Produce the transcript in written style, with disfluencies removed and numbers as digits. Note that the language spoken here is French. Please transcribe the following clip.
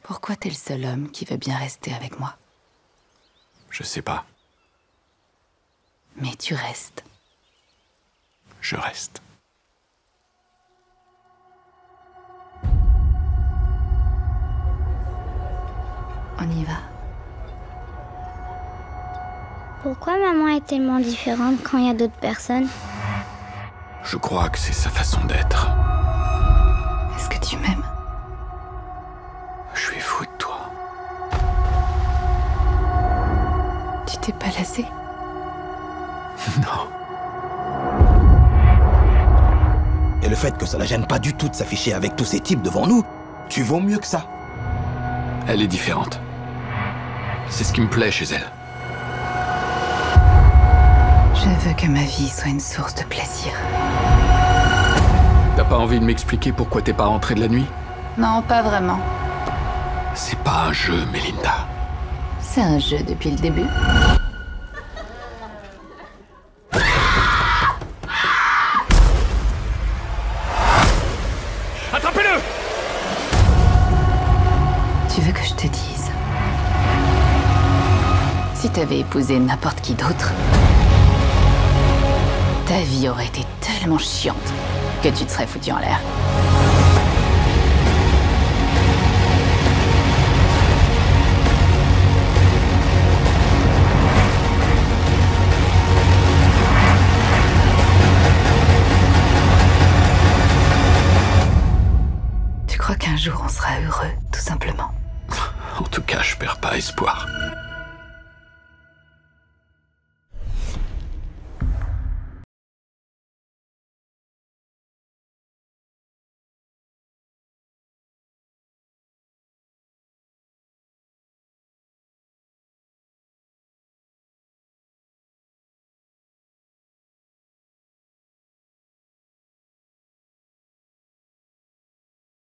Pourquoi t'es le seul homme qui veut bien rester avec moi? Je sais pas. Mais tu restes. Je reste. On y va. Pourquoi maman est tellement différente quand il y a d'autres personnes? Je crois que c'est sa façon d'être. Est-ce que tu m'aimes? Je suis fou de toi. Tu t'es pas lassé? Non. Et le fait que ça la gêne pas du tout de s'afficher avec tous ces types devant nous, tu vaux mieux que ça. Elle est différente. C'est ce qui me plaît chez elle. Je veux que ma vie soit une source de plaisir. T'as pas envie de m'expliquer pourquoi t'es pas rentrée de la nuit? Non, pas vraiment. C'est pas un jeu, Melinda. C'est un jeu depuis le début. Attrapez-le! Tu veux que je te dise? Si t'avais épousé n'importe qui d'autre, ta vie aurait été tellement chiante que tu te serais foutu en l'air. Tu crois qu'un jour on sera heureux, tout simplement? En tout cas, je perds pas espoir.